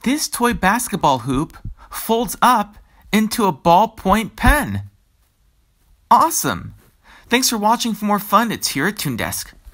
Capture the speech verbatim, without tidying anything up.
This toy basketball hoop folds up into a ballpoint pen. Awesome! Thanks for watching. For more fun, it's here at Toon Desk.